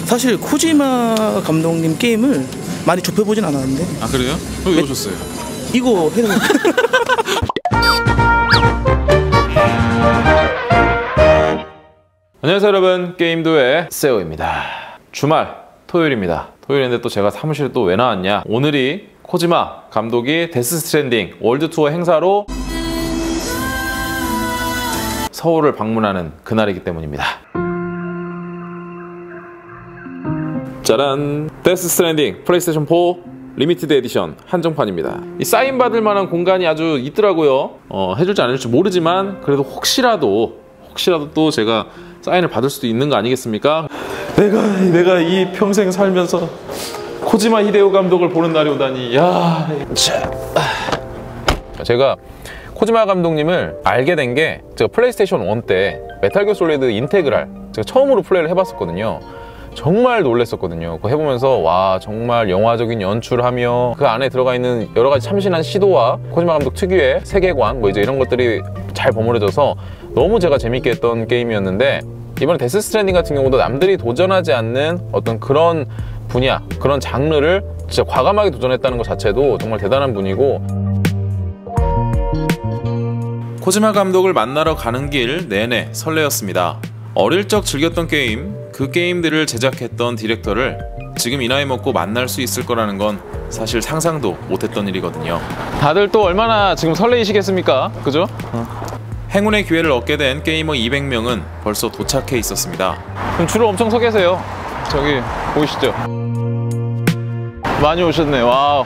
사실 코지마 감독님 게임을 많이 접해보진 않았는데. 아 그래요? 왜 오셨어요? 이거 해서 안녕하세요 여러분, 게임도의 세오입니다. 주말 토요일입니다. 토요일인데 또 제가 사무실에 또 왜 나왔냐, 오늘이 코지마 감독이 데스 스트랜딩 월드투어 행사로 서울을 방문하는 그날이기 때문입니다. 짜란! 데스 스트랜딩 플레이스테이션 4 리미티드 에디션 한정판입니다. 이 사인 받을 만한 공간이 아주 있더라고요. 해줄지 안 해줄지 모르지만 그래도 혹시라도 또 제가 사인을 받을 수도 있는 거 아니겠습니까? 내가 이 평생 살면서 코지마 히데오 감독을 보는 날이 오다니. 야, 제가 코지마 감독님을 알게 된 게 제가 플레이스테이션 1 때 메탈 기어 솔리드 인테그랄 제가 처음으로 플레이를 해봤었거든요. 정말 놀랬었거든요. 그거 해보면서 와, 정말 영화적인 연출하며 그 안에 들어가 있는 여러 가지 참신한 시도와 코지마 감독 특유의 세계관 뭐 이제 이런 것들이 잘 버무려져서 너무 제가 재밌게 했던 게임이었는데, 이번에 데스 스트랜딩 같은 경우도 남들이 도전하지 않는 어떤 그런 분야, 그런 장르를 진짜 과감하게 도전했다는 것 자체도 정말 대단한 분이고, 코지마 감독을 만나러 가는 길 내내 설레었습니다. 어릴 적 즐겼던 게임, 그 게임들을 제작했던 디렉터를 지금 이 나이 먹고 만날 수 있을 거라는 건 사실 상상도 못했던 일이거든요. 다들 또 얼마나 지금 설레이시겠습니까? 그죠? 행운의 기회를 얻게 된 게이머 200명은 벌써 도착해 있었습니다. 그럼 줄을 엄청 서 계세요. 저기 보이시죠? 많이 오셨네. 와우.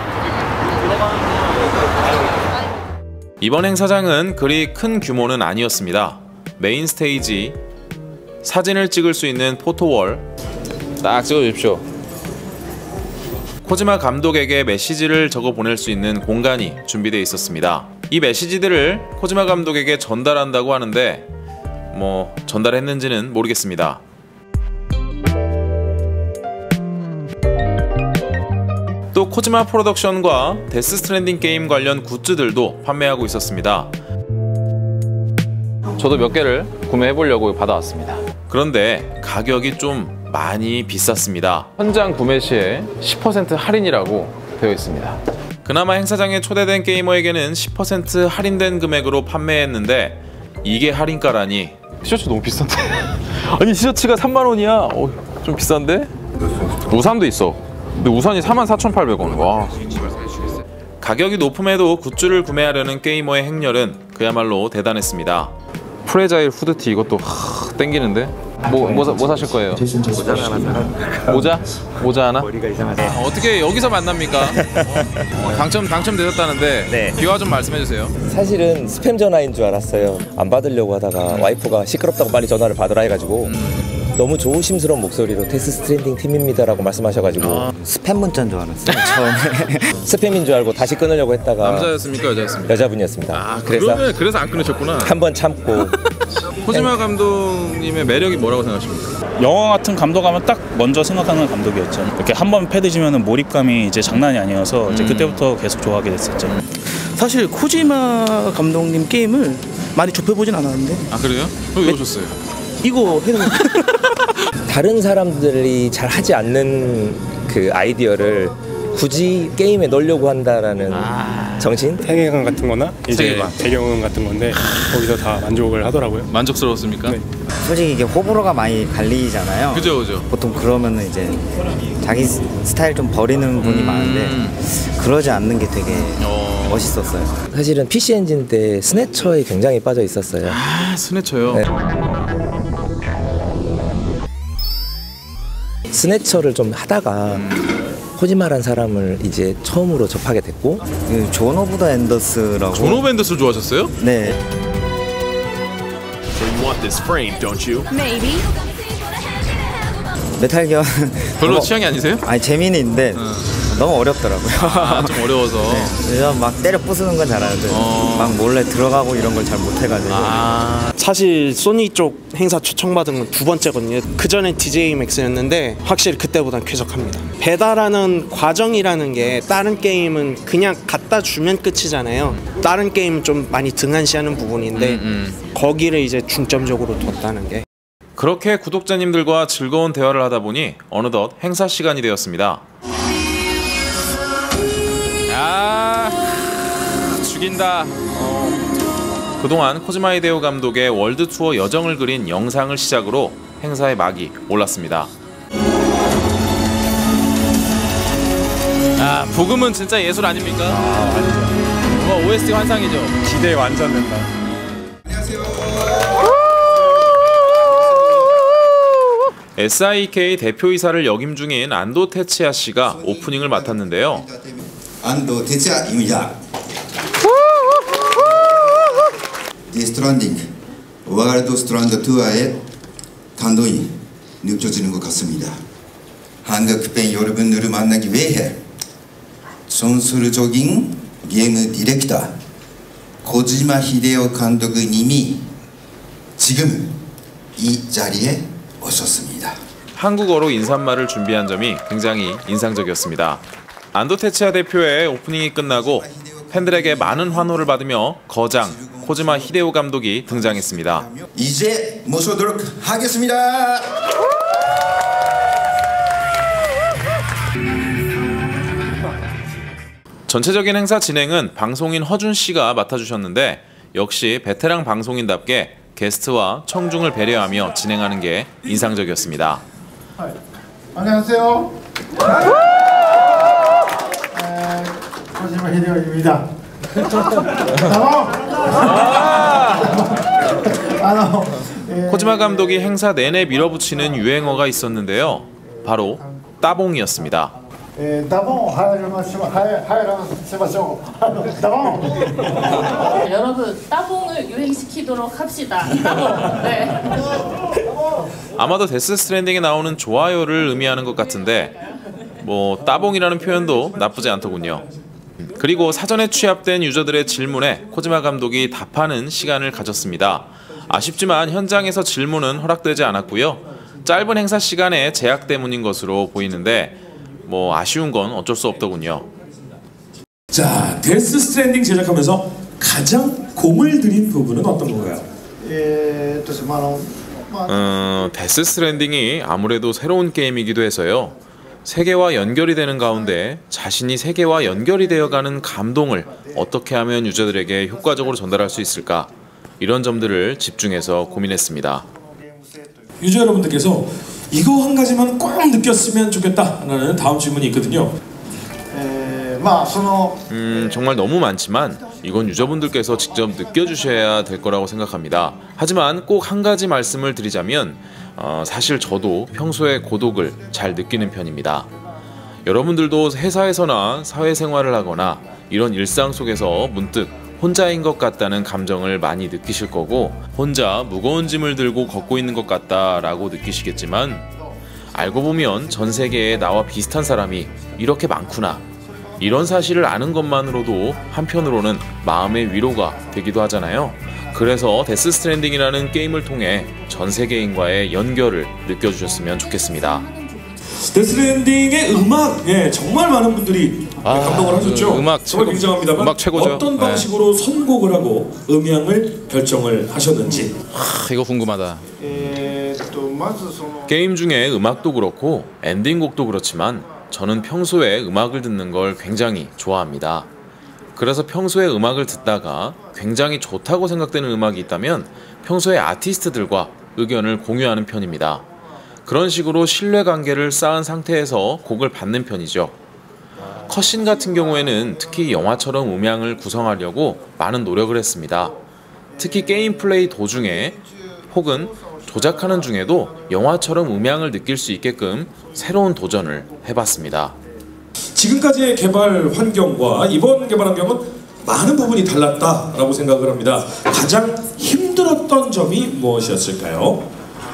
이번 행사장은 그리 큰 규모는 아니었습니다. 메인 스테이지, 사진을 찍을 수 있는 포토월 딱 찍어주십시오. 코지마 감독에게 메시지를 적어 보낼 수 있는 공간이 준비되어 있었습니다. 이 메시지들을 코지마 감독에게 전달한다고 하는데 뭐 전달했는지는 모르겠습니다. 또 코지마 프로덕션과 데스 스트랜딩 게임 관련 굿즈들도 판매하고 있었습니다. 저도 몇 개를 구매해보려고 받아왔습니다. 그런데 가격이 좀 많이 비쌌습니다. 현장 구매 시에 10% 할인이라고 되어 있습니다. 그나마 행사장에 초대된 게이머에게는 10% 할인된 금액으로 판매했는데 이게 할인가라니. 티셔츠 너무 비싼데? 아니 티셔츠가 30,000원이야. 좀 비싼데? 우산도 있어. 근데 우산이 44,800원. 와. 가격이 높음에도 굿즈를 구매하려는 게이머의 행렬은 그야말로 대단했습니다. 프레자일 후드티 이것도 땡기는데? 뭐 사실 거예요? 모자? 모자 하나? 머리가 이상하세요. 어떻게 여기서 만납니까? 당첨되셨다는데 네. 비화 좀 말씀해주세요. 사실은 스팸 전화인 줄 알았어요. 안 받으려고 하다가 와이프가 시끄럽다고 빨리 전화를 받으라 해가지고 너무 조심스러운 목소리로 데스 스트랜딩 팀입니다라고 말씀하셔가지고 스팸 문자인 줄 알았어요. 처음에 스팸인 줄 알고 다시 끊으려고 했다가 남자였습니까? 여자였습니까? 여자분이었습니다. 아, 그래서 안 끊으셨구나. 한 번 참고. 코지마 감독님의 매력이 뭐라고 생각하십니까? 영화 같은 감독하면 딱 먼저 생각하는 감독이었죠. 이렇게 한 번 패드 지면은 몰입감이 이제 장난이 아니어서 이제 그때부터 계속 좋아하게 됐었죠. 사실 코지마 감독님 게임을 많이 접해보진 않았는데. 아 그래요? 왜 오셨어요? 이거 해서 다른 사람들이 잘 하지 않는 그 아이디어를 굳이 게임에 넣으려고 한다라는 정신? 세계관 같은 거나 이제 세계관. 배경음 같은 건데 거기서 다 만족을 하더라고요. 만족스러웠습니까? 네. 솔직히 이게 호불호가 많이 갈리잖아요. 그죠. 보통 그러면은 이제 자기 스타일 좀 버리는 분이 많은데 그러지 않는 게 되게 멋있었어요. 사실은 PC 엔진 때 스네처에 굉장히 빠져 있었어요. 아, 스네쳐요. 네. 스네처를 좀 하다가 코지마란 사람을 이제 처음으로 접하게 됐고, 그 존 오브 더 엔더스라고. 존 오브 엔더스를 좋아하셨어요? 네. 메탈 기어 별로 취향이 아니세요? 아니 재미는 있는데 너무 어렵더라고요. 아, 좀 어려워서. 네. 그래서 막 때려 부수는 건 잘하는데 막 몰래 들어가고 이런 걸 잘 못해가지고. 사실 소니 쪽 행사 초청받은 건 2번째거든요. 그전엔 DJ 맥스였는데 확실히 그때보단 쾌적합니다. 배달하는 과정이라는 게 다른 게임은 그냥 갖다 주면 끝이잖아요. 다른 게임은 좀 많이 등한시하는 부분인데 거기를 이제 중점적으로 뒀다는 게. 그렇게 구독자님들과 즐거운 대화를 하다 보니 어느덧 행사 시간이 되었습니다. 죽인다. 그동안 코지마 히데오 감독의 월드 투어 여정을 그린 영상을 시작으로 행사의 막이 올랐습니다. 부금은 진짜 예술 아닙니까? OST 환상이죠. 기대 완전 된다. SIK 대표이사를 역임 중인 안도 테츠야 씨가 오프닝을 맡았는데요. 안도 테츠야입니다. 디스트랜딩 월드 스트랜드 투어의 감독이 느껴지는 것 같습니다. 한국 팬 여러분들을 만나기 위해 전설적인 게임 디렉터 코지마 히데오 감독님이 지금 이 자리에 오셨습니다. 한국어로 인사말을 준비한 점이 굉장히 인상적이었습니다. 안도 테츠야 대표의 오프닝이 끝나고 팬들에게 많은 환호를 받으며 거장 코지마 히데오 감독이 등장했습니다. 이제 모셔도록 하겠습니다. 전체적인 행사 진행은 방송인 허준 씨가 맡아주셨는데 역시 베테랑 방송인답게 게스트와 청중을 배려하며 진행하는 게 인상적이었습니다. 안녕하세요. 코지마 히데오입니다. 코지마 감독이 행사 내내 밀어붙이는 유행어가 있었는데요. 바로 따봉이었습니다. 따봉 하이라시마쇼. 따봉. 여러분 따봉을 유행시키도록 합시다. 따봉. 네. 아마도 데스 스트랜딩에 나오는 좋아요를 의미하는 것 같은데 뭐 따봉이라는 표현도 나쁘지 않더군요. 그리고 사전에 취합된 유저들의 질문에 코지마 감독이 답하는 시간을 가졌습니다. 아쉽지만 현장에서 질문은 허락되지 않았고요. 짧은 행사 시간의 제약 때문인 것으로 보이는데 뭐 아쉬운 건 어쩔 수 없더군요. 자, 데스 스트랜딩 제작하면서 가장 공을 들인 부분은 어떤 건가요? 데스 스트랜딩이 아무래도 새로운 게임이기도 해서요. 세계와 연결이 되는 가운데 자신이 세계와 연결이 되어가는 감동을 어떻게 하면 유저들에게 효과적으로 전달할 수 있을까, 이런 점들을 집중해서 고민했습니다. 유저 여러분들께서 이거 한 가지만 꼭 느꼈으면 좋겠다라는 다음 질문이 있거든요. 정말 너무 많지만 이건 유저분들께서 직접 느껴주셔야 될 거라고 생각합니다. 하지만 꼭 한 가지 말씀을 드리자면 사실 저도 평소에 고독을 잘 느끼는 편입니다. 여러분들도 회사에서나 사회생활을 하거나 이런 일상 속에서 문득 혼자인 것 같다는 감정을 많이 느끼실 거고, 혼자 무거운 짐을 들고 걷고 있는 것 같다라고 느끼시겠지만, 알고 보면 전 세계에 나와 비슷한 사람이 이렇게 많구나, 이런 사실을 아는 것만으로도 한편으로는 마음의 위로가 되기도 하잖아요. 그래서 데스 스트랜딩이라는 게임을 통해 전 세계인과의 연결을 느껴주셨으면 좋겠습니다. 데스 스트랜딩의 음악, 정말 많은 분들이 감동을 하셨죠. 음악 정말 굉장합니다만 음악 최고죠. 어떤 방식으로 선곡을 하고 음향을 결정을 하셨는지 이거 궁금하다. 게임 중에 음악도 그렇고 엔딩곡도 그렇지만 저는 평소에 음악을 듣는 걸 굉장히 좋아합니다. 그래서 평소에 음악을 듣다가 굉장히 좋다고 생각되는 음악이 있다면 평소에 아티스트들과 의견을 공유하는 편입니다. 그런 식으로 신뢰관계를 쌓은 상태에서 곡을 받는 편이죠. 컷신 같은 경우에는 특히 영화처럼 음향을 구성하려고 많은 노력을 했습니다. 특히 게임 플레이 도중에 혹은 조작하는 중에도 영화처럼 음향을 느낄 수 있게끔 새로운 도전을 해봤습니다. 지금까지의 개발 환경과 이번 개발 환경은 많은 부분이 달랐다라고 생각을 합니다. 가장 힘들었던 점이 무엇이었을까요?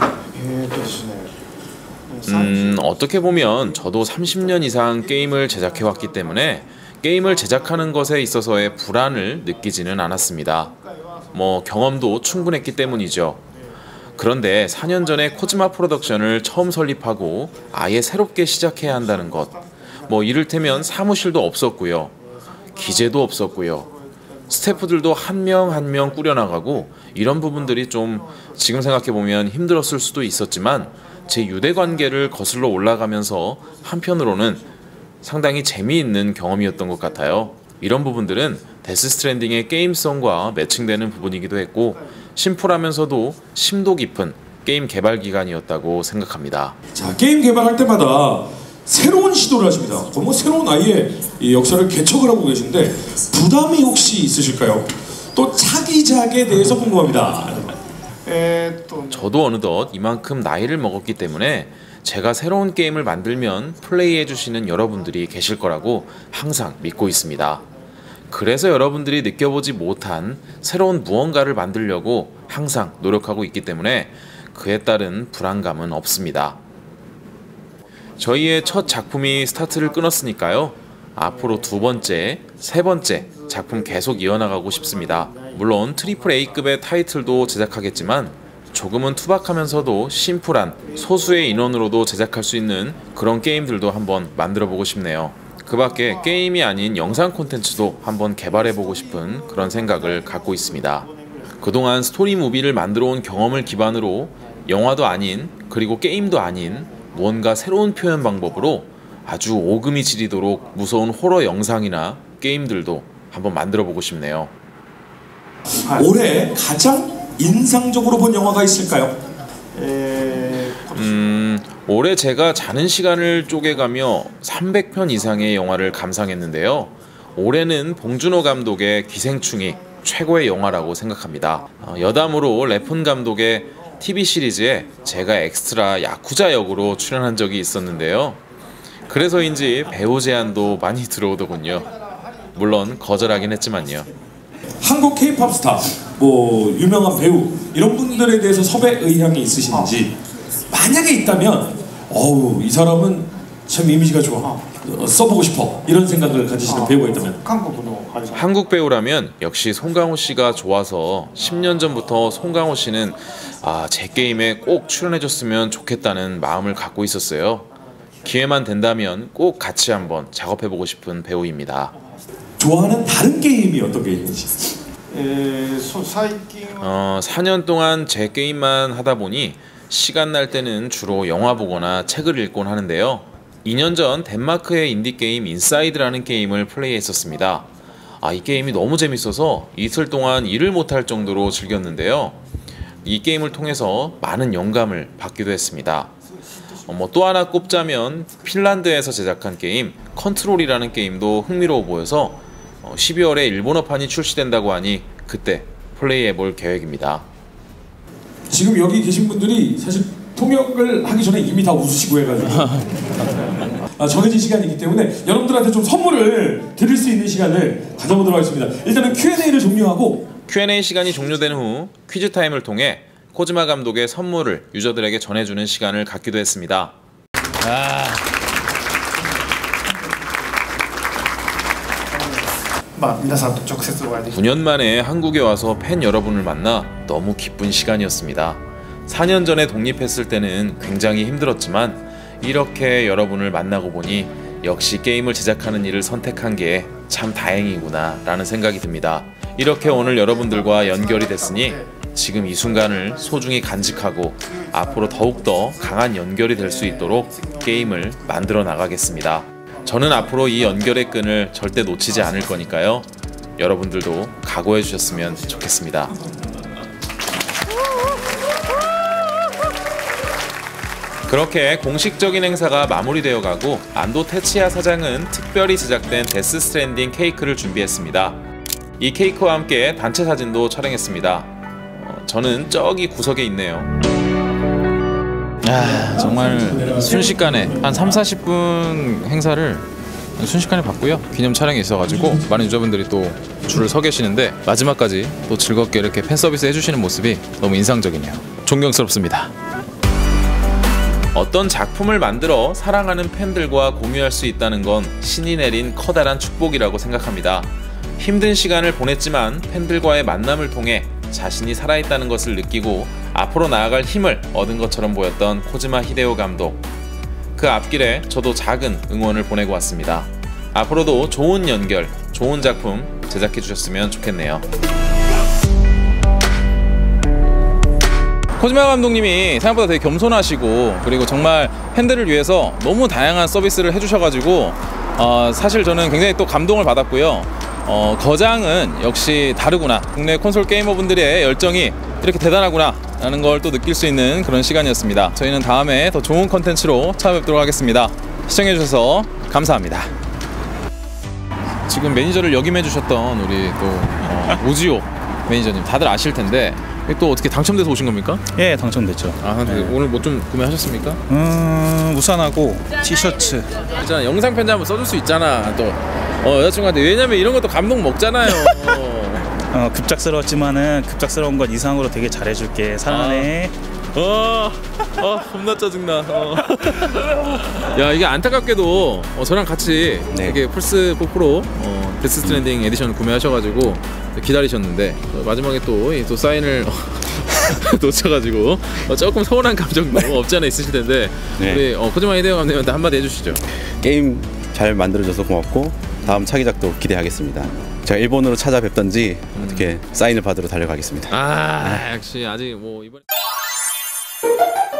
어떻게 보면 저도 30년 이상 게임을 제작해왔기 때문에 게임을 제작하는 것에 있어서의 불안을 느끼지는 않았습니다. 경험도 충분했기 때문이죠. 그런데 4년 전에 코지마 프로덕션을 처음 설립하고 아예 새롭게 시작해야 한다는 것, 이를테면 사무실도 없었고요, 기재도 없었고요, 스태프들도 한 명 한 명 꾸려나가고 이런 부분들이 좀 지금 생각해보면 힘들었을 수도 있었지만 제 유대관계를 거슬러 올라가면서 한편으로는 상당히 재미있는 경험이었던 것 같아요. 이런 부분들은 데스 스트랜딩의 게임성과 매칭되는 부분이기도 했고 심플하면서도 심도 깊은 게임 개발 기간이었다고 생각합니다. 자, 게임 개발할 때마다 새로운 시도를 하십니다. 뭐 새로운 아이의 이 역사를 개척을 하고 계신데 부담이 혹시 있으실까요? 또 차기작에 대해서 궁금합니다. 저도 어느덧 이만큼 나이를 먹었기 때문에 제가 새로운 게임을 만들면 플레이해 주시는 여러분들이 계실 거라고 항상 믿고 있습니다. 그래서 여러분들이 느껴보지 못한 새로운 무언가를 만들려고 항상 노력하고 있기 때문에 그에 따른 불안감은 없습니다. 저희의 첫 작품이 스타트를 끊었으니까요. 앞으로 두 번째, 세 번째 작품 계속 이어나가고 싶습니다. 물론 트리플 A급의 타이틀도 제작하겠지만 조금은 투박하면서도 심플한 소수의 인원으로도 제작할 수 있는 그런 게임들도 한번 만들어보고 싶네요. 그 밖에 게임이 아닌 영상 콘텐츠도 한번 개발해보고 싶은 그런 생각을 갖고 있습니다. 그동안 스토리 무비를 만들어 온 경험을 기반으로 영화도 아닌 그리고 게임도 아닌 무언가 새로운 표현 방법으로 아주 오금이 지리도록 무서운 호러 영상이나 게임들도 한번 만들어보고 싶네요. 올해 가장 인상적으로 본 영화가 있을까요? 올해 제가 자는 시간을 쪼개가며 300편 이상의 영화를 감상했는데요. 올해는 봉준호 감독의 기생충이 최고의 영화라고 생각합니다. 여담으로 래폰 감독의 TV 시리즈에 제가 엑스트라 야쿠자 역으로 출연한 적이 있었는데요. 그래서인지 배우 제안도 많이 들어오더군요. 물론 거절하긴 했지만요. 한국 K-POP 스타, 뭐 유명한 배우 이런 분들에 대해서 섭외 의향이 있으신지 만약에 있다면 이 사람은 참 이미지가 좋아, 써보고 싶어 이런 생각을 가지시는 배우가 있다면? 한국 배우라면 역시 송강호 씨가 좋아서 10년 전부터 송강호 씨는 제 게임에 꼭 출연해줬으면 좋겠다는 마음을 갖고 있었어요. 기회만 된다면 꼭 같이 한번 작업해보고 싶은 배우입니다. 좋아하는 다른 게임이 어떤 게임인지? 4년 동안 제 게임만 하다 보니 시간 날 때는 주로 영화 보거나 책을 읽곤 하는데요. 2년 전 덴마크의 인디게임 인사이드라는 게임을 플레이했었습니다. 이 게임이 너무 재밌어서 이틀 동안 일을 못할 정도로 즐겼는데요. 이 게임을 통해서 많은 영감을 받기도 했습니다. 또 하나 꼽자면 핀란드에서 제작한 게임 컨트롤이라는 게임도 흥미로워 보여서 12월에 일본어판이 출시된다고 하니 그때 플레이해볼 계획입니다. 지금 여기 계신 분들이 사실 통역을 하기 전에 이미 다 웃으시고 해가지고 정해진 시간이기 때문에 여러분들한테 좀 선물을 드릴 수 있는 시간을 가져보도록 하겠습니다. 일단은 Q&A를 종료하고 Q&A 시간이 종료된 후 퀴즈 타임을 통해 코지마 감독의 선물을 유저들에게 전해주는 시간을 갖기도 했습니다. 9년 만에 한국에 와서 팬 여러분을 만나 너무 기쁜 시간이었습니다. 4년 전에 독립했을 때는 굉장히 힘들었지만 이렇게 여러분을 만나고 보니 역시 게임을 제작하는 일을 선택한 게 참 다행이구나 라는 생각이 듭니다. 이렇게 오늘 여러분들과 연결이 됐으니 지금 이 순간을 소중히 간직하고 앞으로 더욱더 강한 연결이 될 수 있도록 게임을 만들어 나가겠습니다. 저는 앞으로 이 연결의 끈을 절대 놓치지 않을 거니까요. 여러분들도 각오해 주셨으면 좋겠습니다. 그렇게 공식적인 행사가 마무리되어 가고 안도 테치야 사장은 특별히 제작된 데스 스트랜딩 케이크를 준비했습니다. 이 케이크와 함께 단체 사진도 촬영했습니다. 저는 저기 구석에 있네요. 정말 순식간에 한 30-40분 행사를 순식간에 봤고요. 기념 촬영이 있어가지고 많은 유저분들이 또 줄을 서 계시는데 마지막까지 또 즐겁게 이렇게 팬 서비스 해주시는 모습이 너무 인상적이네요. 존경스럽습니다. 어떤 작품을 만들어 사랑하는 팬들과 공유할 수 있다는 건 신이 내린 커다란 축복이라고 생각합니다. 힘든 시간을 보냈지만 팬들과의 만남을 통해 자신이 살아있다는 것을 느끼고 앞으로 나아갈 힘을 얻은 것처럼 보였던 코지마 히데오 감독. 그 앞길에 저도 작은 응원을 보내고 왔습니다. 앞으로도 좋은 연결, 좋은 작품 제작해 주셨으면 좋겠네요. 코지마 감독님이 생각보다 되게 겸손하시고 그리고 정말 팬들을 위해서 너무 다양한 서비스를 해주셔가지고 사실 저는 굉장히 또 감동을 받았고요. 거장은 역시 다르구나. 국내 콘솔 게이머분들의 열정이 이렇게 대단하구나 라는 걸 또 느낄 수 있는 그런 시간이었습니다. 저희는 다음에 더 좋은 컨텐츠로 찾아뵙도록 하겠습니다. 시청해주셔서 감사합니다. 지금 매니저를 역임해 주셨던 우리 또 오지오 매니저님 다들 아실 텐데 또 어떻게 당첨돼서 오신 겁니까? 예, 당첨됐죠. 네. 오늘 뭐 좀 구매하셨습니까? 우산하고 티셔츠. 있잖아, 영상 편지 한번 써줄 수 있잖아. 또 여자친구한테. 왜냐면 이런 것도 감동 먹잖아요. 급작스러웠지만은 급작스러운 것 이상으로 되게 잘해줄게. 사랑해. 겁나 짜증나. 야, 이게 안타깝게도 저랑 같이 이게 플스4 프로 데스 스트랜딩 에디션을 구매하셔가지고 기다리셨는데 마지막에 또 사인을 놓쳐가지고 조금 서운한 감정도 없지 않아 있으실 텐데 우리 코지마 히데오 감독님한테 한마디 해주시죠. 게임 잘 만들어줘서 고맙고 다음 차기작도 기대하겠습니다. 제가 일본으로 찾아뵙던지 어떻게 사인을 받으러 달려가겠습니다. 역시 아직 뭐 이번